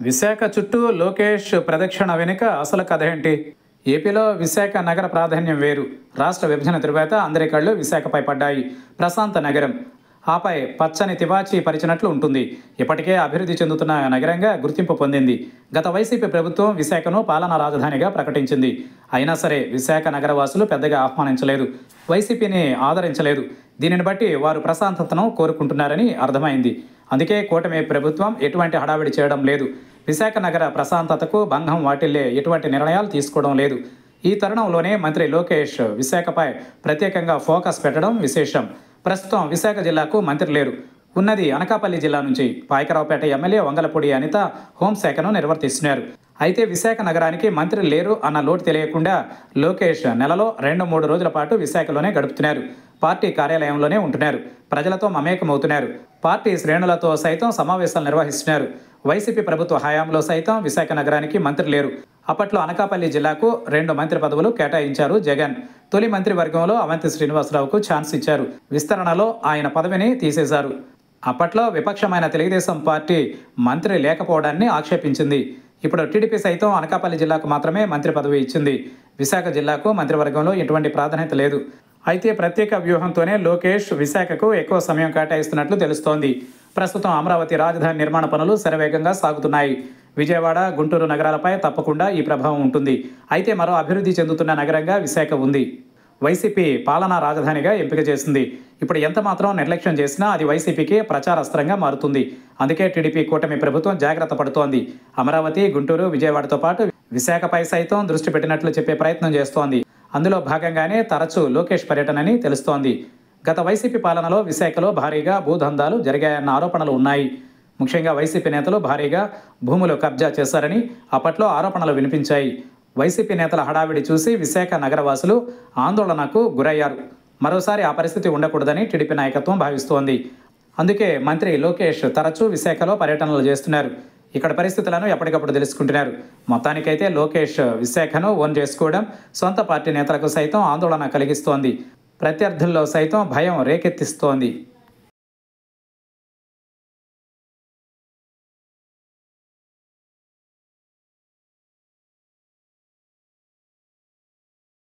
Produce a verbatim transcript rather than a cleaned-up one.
విశాఖ చుట్టూ లోకేష్ ప్రదక్షిణ వెనుక అసలు కథ ఏంటి? ఏపీలో విశాఖ నగర ప్రాధాన్యం వేరు. రాష్ట్ర విభజన తరువాత అందరి కళ్ళు విశాఖపై పడ్డాయి. ప్రశాంత నగరం, ఆపై పచ్చని తివాచీ పరిచినట్లు ఉంటుంది. ఇప్పటికే అభివృద్ధి చెందుతున్న నగరంగా గుర్తింపు పొందింది. గత వైసీపీ ప్రభుత్వం విశాఖను పాలనా రాజధానిగా ప్రకటించింది. అయినా సరే విశాఖ నగరవాసులు పెద్దగా ఆహ్వానించలేదు, వైసీపీని ఆదరించలేదు. దీనిని బట్టి వారు ప్రశాంతతను కోరుకుంటున్నారని అర్థమైంది. అందుకే కూటమి ప్రభుత్వం ఎటువంటి హడావిడి చేయడం లేదు. విశాఖ నగర ప్రశాంతతకు భంగం వాటిల్లే ఎటువంటి నిర్ణయాలు తీసుకోవడం లేదు. ఈ తరుణంలోనే మంత్రి లోకేష్ విశాఖపై ప్రత్యేకంగా ఫోకస్ పెట్టడం విశేషం. ప్రస్తుతం విశాఖ జిల్లాకు మంత్రి లేరు. ఉన్నది అనకాపల్లి జిల్లా నుంచి పాయకరావుపేట ఎమ్మెల్యే వంగలపూడి అనిత హోంశాఖను నిర్వర్తిస్తున్నారు. అయితే విశాఖ నగరానికి మంత్రి లేరు అన్న లోటు తెలియకుండా లోకేష్ నెలలో రెండు మూడు రోజుల పాటు విశాఖలోనే గడుపుతున్నారు. పార్టీ కార్యాలయంలోనే ఉంటున్నారు. ప్రజలతో మమేకమవుతున్నారు. పార్టీ శ్రేణులతో సైతం సమావేశాలు నిర్వహిస్తున్నారు. వైసీపీ ప్రభుత్వ హయాంలో సైతం విశాఖ నగరానికి మంత్రి లేరు. అప్పట్లో అనకాపల్లి జిల్లాకు రెండు మంత్రి పదవులు కేటాయించారు జగన్. తొలి మంత్రివర్గంలో అవంతి శ్రీనివాసరావుకు ఛాన్స్ ఇచ్చారు. విస్తరణలో ఆయన పదవిని తీసేశారు. అప్పట్లో విపక్షమైన తెలుగుదేశం పార్టీ మంత్రి లేకపోవడాన్ని ఆక్షేపించింది. ఇప్పుడు టీడీపీ సైతం అనకాపల్లి జిల్లాకు మాత్రమే మంత్రి పదవి ఇచ్చింది. విశాఖ జిల్లాకు మంత్రివర్గంలో ఎటువంటి ప్రాధాన్యత లేదు. అయితే ప్రత్యేక వ్యూహంతోనే లోకేష్ విశాఖకు ఎక్కువ సమయం కేటాయిస్తున్నట్లు తెలుస్తోంది. ప్రస్తుతం అమరావతి రాజధాని నిర్మాణ పనులు శరవేగంగా సాగుతున్నాయి. విజయవాడ, గుంటూరు నగరాలపై తప్పకుండా ఈ ప్రభావం ఉంటుంది. అయితే మరో అభివృద్ధి చెందుతున్న నగరంగా విశాఖ ఉంది. వైసీపీ పాలనా రాజధానిగా ఎంపిక చేసింది. ఇప్పుడు ఎంత మాత్రం నిర్లక్ష్యం చేసినా అది వైసీపీకి ప్రచారాస్త్రంగా మారుతుంది. అందుకే టీడీపీ కూటమి ప్రభుత్వం జాగ్రత్త పడుతోంది. అమరావతి, గుంటూరు, విజయవాడతో పాటు విశాఖపై సైతం దృష్టి పెట్టినట్లు చెప్పే ప్రయత్నం చేస్తోంది. అందులో భాగంగానే తరచూ లోకేష్ పర్యటనని తెలుస్తోంది. గత వైసీపీ పాలనలో విశాఖలో భారీగా భూదందాలు జరిగాయన్న ఆరోపణలు ఉన్నాయి. ముఖ్యంగా వైసీపీ నేతలు భారీగా భూములు కబ్జా చేశారని అప్పట్లో ఆరోపణలు వినిపించాయి. వైసీపీ నేతల హడావిడి చూసి విశాఖ నగరవాసులు ఆందోళనకు గురయ్యారు. మరోసారి ఆ పరిస్థితి ఉండకూడదని టీడీపీ నాయకత్వం భావిస్తోంది. అందుకే మంత్రి లోకేష్ తరచూ విశాఖలో పర్యటనలు చేస్తున్నారు. ఇక్కడ పరిస్థితులను ఎప్పటికప్పుడు తెలుసుకుంటున్నారు. మొత్తానికైతే లోకేష్ విశాఖను ఓన్ చేసుకోవడం సొంత పార్టీ నేతలకు సైతం ఆందోళన కలిగిస్తోంది. ప్రత్యర్థుల్లో సైతం భయం రేకెత్తిస్తోంది.